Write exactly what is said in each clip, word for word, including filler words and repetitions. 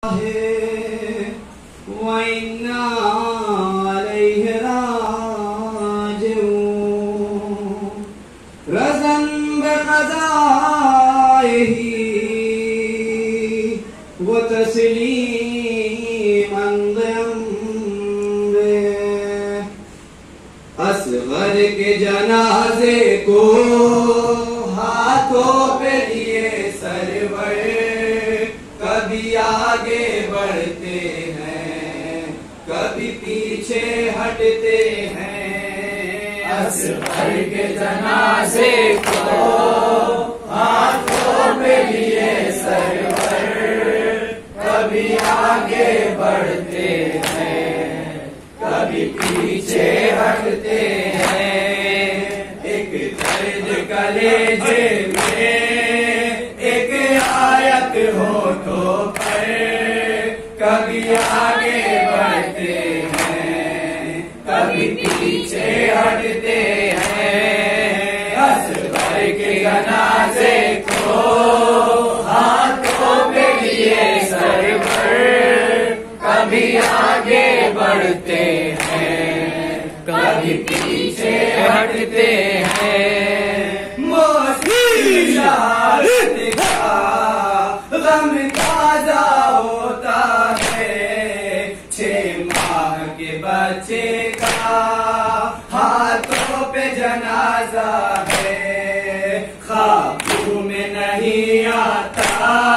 असगर के जनाजे को हाथों पे लिए सरवर, कभी आगे बढ़ते हैं कभी पीछे हटते हैं। असगर के जनाजे को हाथों पे लिए सरवर, कभी आगे बढ़ते हैं कभी पीछे हटते हैं। एक दर्द कलेजे में एक आयत होठों पर, कभी आगे बढ़ते हैं कभी पीछे हटते हैं। असगर के जनाजे को हाथों पे लिए सरवर, कभी आगे बढ़ते हैं कभी पीछे हटते हैं। मुसीबत का गम ताजा होता है, छह माह के बच्चे का हाथों पे जनाजा है। ख्वाबों में नहीं आता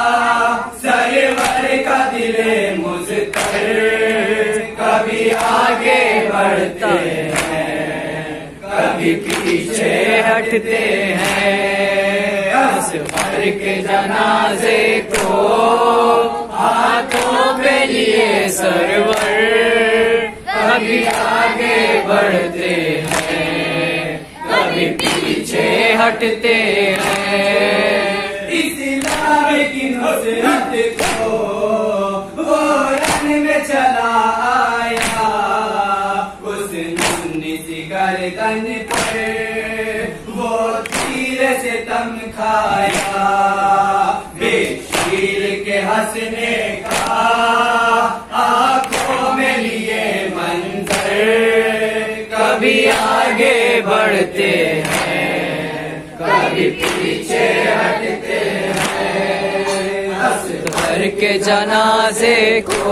सरवर का दिले मुझतर, कभी आगे बढ़ते हैं कभी पीछे हटते हैं। असगर के जनाजे को हाथों पे लिए सरवर, कभी आगे बढ़ते हैं कभी पीछे हटते हैं। इस्लाम की नुसरत को वो रन में चला आया, उस नन्ही सी गर्दन पर वो तीर से तम खाया। बेशीर के हंसने का आंखों में लिए मंजर, कभी आगे बढ़ते हैं कभी पीछे हटते हैं। असगर के जनाजे को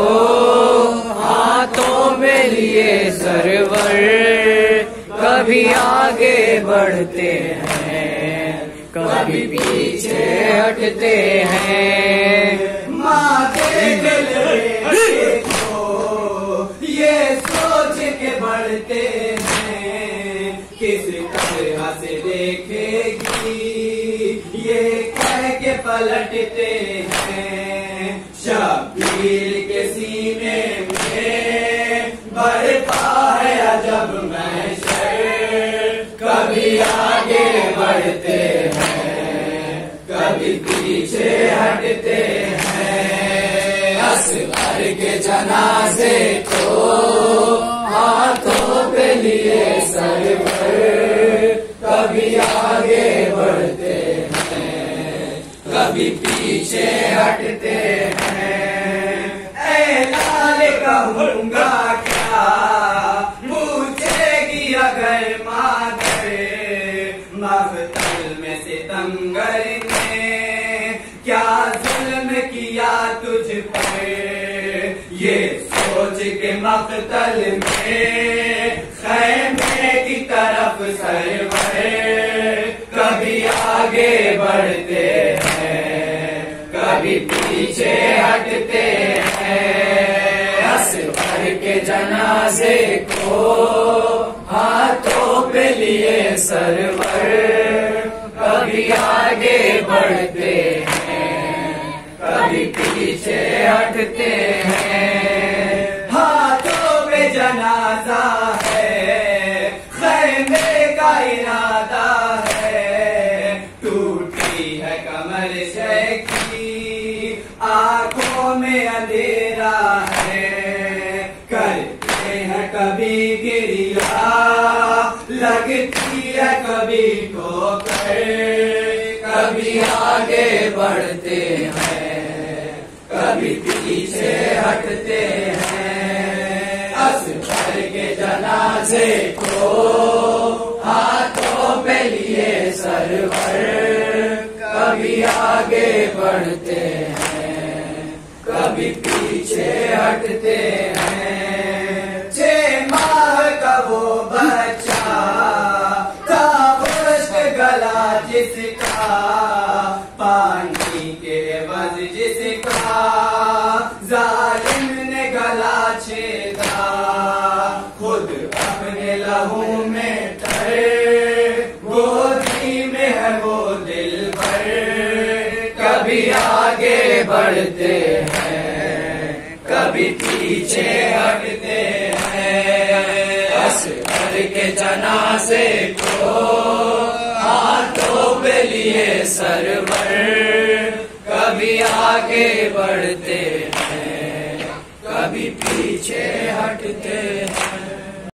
हाथों में लिए सरवर, कभी आगे बढ़ते हैं कभी पीछे हटते हैं। माथे गले को ये सोच के बढ़ते हैं, किस तरह से देखेगी ये कह के पलटते हैं। शबीर के सीने में बढ़ता है अजब महशर, कभी आगे बढ़ते हैं कभी पीछे हटते हैं। असगर के जनाजे को हाथों पे लिए सरवर, कभी आगे बढ़ते हैं कभी पीछे हटते हैं। ऐ लाल कहूँगा क्या पूछेगी अगर मादर, मख्तल में सितमगर ने क्या जुल्म किया तुझ पर। ये सोच के मख्तल में खैमे की तरफ सरवर, कभी आगे बढ़ते हैं कभी पीछे हटते हैं। असगर के जनाजे को हाथों पे लिए सरवर, कभी आगे बढ़ते हैं कभी पीछे हटते हैं। हाथों पे जनाजा है, खैमे का इरादा है, टूटी है कमर शेखी आंखों में अंधेरा है। करते हैं कभी गिरिया लगती है कभी ठोकर, कभी आगे बढ़ते हैं कभी पीछे हटते हैं। असगर के जनाजे को हाथों पे लिए सरवर, कभी आगे बढ़ते हैं, कभी पीछे हटते हैं। छह माह का वो बच्चा था खुश्क गला जिसका, पानी के बज जिसका जालिम ने गला छेदा। खुद अपने लहू में तरे, गोदी में है वो दिल भर, कभी आगे बढ़ते हैं, कभी पीछे हटते हैं। असगर के जनाजे को हाथों पे लिए सरवर, कभी आगे बढ़ते हैं, कभी पीछे हटते हैं।